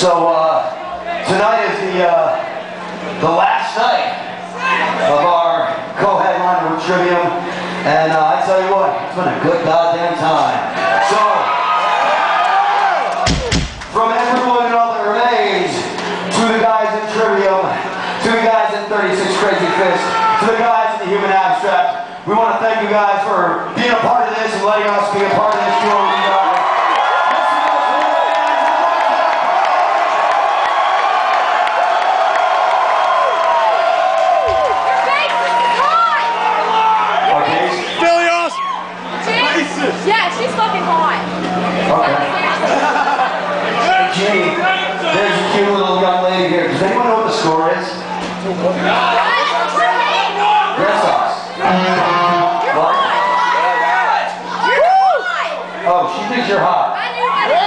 So tonight is the last night of our co-headliner with Trivium, and I tell you what, it's been a good goddamn time. So from everyone in all that remains, to the guys in Trivium, to the guys in 36 Crazy Fist, to the guys in the Human Abstract, we want to thank you guys for being a part of this and letting us be a part of this show. Yeah, she's fucking hot. Okay. Hey, Jenny, there's a cute little young lady here. Does anyone know what the score is? Red Sox. What? You're hot. Oh, she thinks you're hot. I knew it.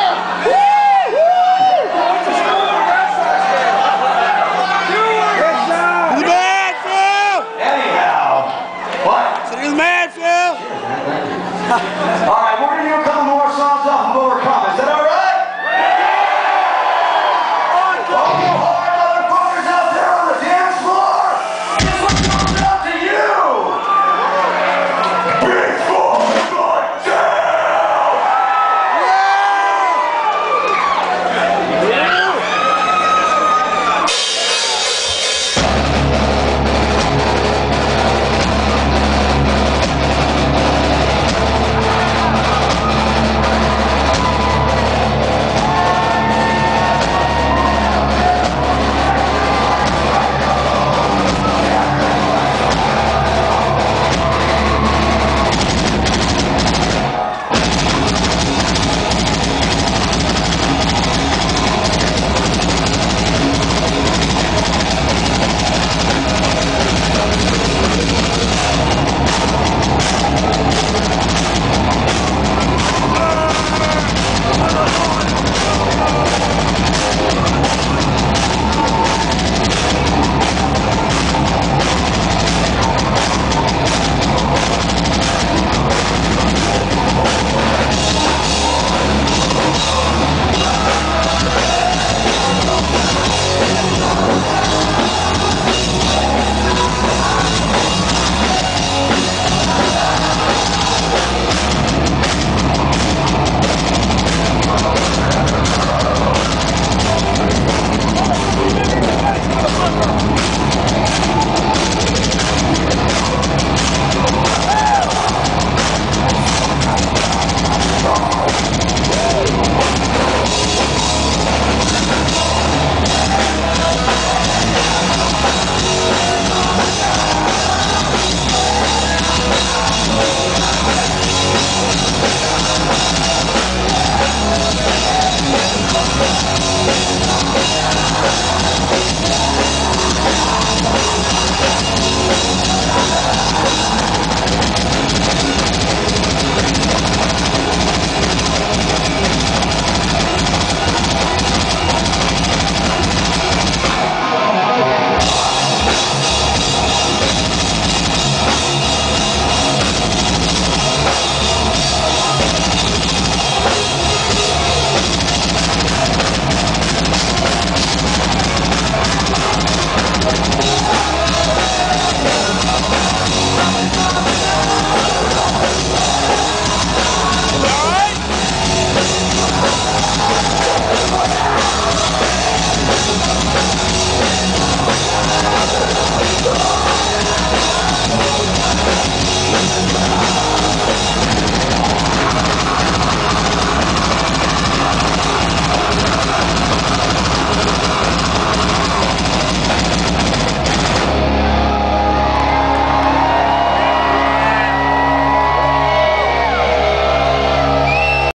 He's mad, Phil! Anyhow. What? He's mad, Phil! Alright, we're going to do a couple more songs off of Overcome. Is that alright? All you hard motherfuckers out there on the dance floor, this one comes out to you! Big fucking down!